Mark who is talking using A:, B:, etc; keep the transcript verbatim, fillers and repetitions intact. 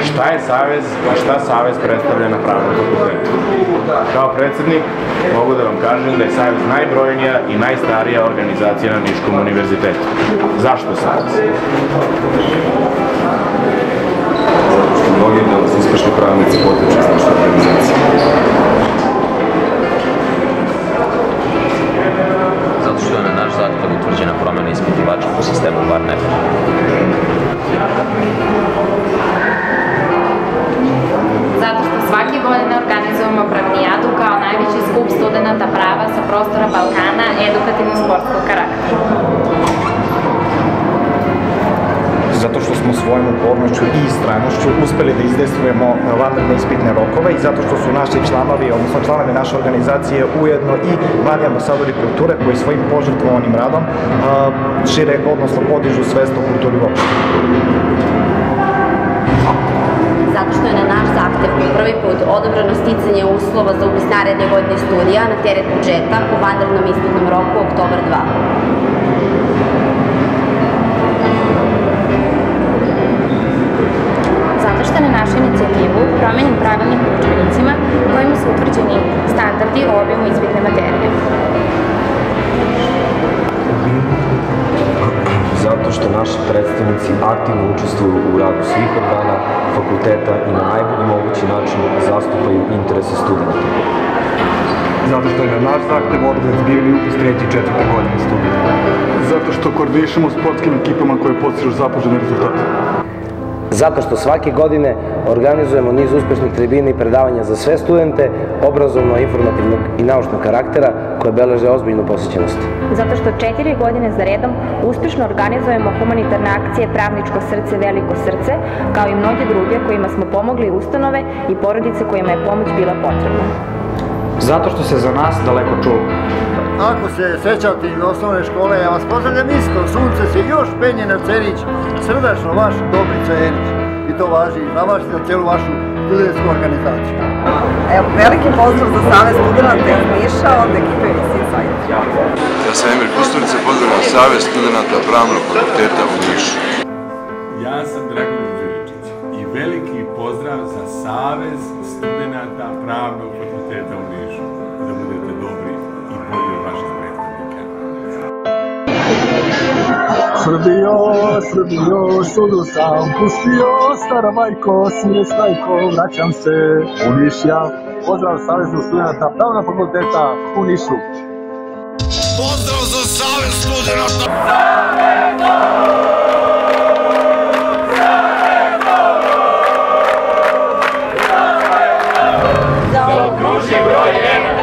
A: Šta je savez i šta savez predstavlja na pravnom fakultetu? Kao predsednik mogu da vam kažem da je savez najbrojnija i najstarija organizacija na Niškom univerzitetu. Zašto savez?
B: Mnogi da su uspešni pravnici potiču iz naše organizacije.
C: Zato što je na naš zahtev utvrđena promena ispitivača po sistemu bar ne.
D: Zato što svake godine organizujemo pravnijadu kao najveći skup studenta prava sa prostora Balkana edukativno-sportskog karaktera.
E: Zato što smo svojom upornošću i istrajnošću uspeli da izdejstvujemo vanredne ispitne rokove i zato što su naši članovi, odnosno članovi naše organizacije ujedno i mladi ambasadori kulture koji svojim požrtvovanim radom šire, odnosno podižu svest o kulturi uopšte.
F: Zato što je na naš zahtev prvi put odobreno sticanje uslova za upis naredne godine studija na teret budžeta u vanrednom ispitnom roku oktobar dva.
D: Zato što je na našu inicijativu promenjen pravilnik u udžbenicima kojima su utvrđeni standardi o obimu ispitne materije.
B: Zato što naši predstavnici aktivno učestvuju u radu svih organa fakulteta i na najbolji mogući način zastupaju interese studenta.
G: Zato što je na naš zahtev odredben zbirni upis treće i četvrte godine studija. Zato što koordinišemo sportskim ekipama koje postižu zapožene rezultate.
H: Zato što svake godine organizujemo niz uspešnih tribina i predavanja za sve studente, obrazovno-informativnog i naučnog karaktera koje beleže ozbiljnu posjećenost.
D: Zato što četiri godine za redom uspešno organizujemo humanitarne akcije Pravničko srce, Veliko srce, kao i mnoge druge kojima smo pomogli ustanove i porodice kojima je pomoć bila potrebna.
E: Zato što se za nas daleko čuva.
I: Ako se sećate iz osnovne škole, ja vas pozdravljam isto, sunce se još penje na Cerić, srdačno vaš Dobrica Jenić. I to važi za vas i za celu vašu studentsku organizaciju.
J: Evo, veliki pozdrav za Savez studenta iz Niša od ekipe Visije Sajt.
K: Ja sam Emir Kusturica, pozdravljam Savez studenta Pravnog fakulteta u Nišu.
L: Ja sam Dragan Đuričić i veliki pozdrav za Savez studenta Pravnog fakulteta u Nišu. Da budete dobri i bolji od vaših predstavnika.
M: Srbijo, Srbijo, sudu sam pustio, stara majko, sine stajko, vraćam se u Niš ja. Pozdrav Savezu studenta Pravnog fakulteta u Nišu.
N: Pozdrav za Savez studenta!
O: Zaokruzi broj jedan.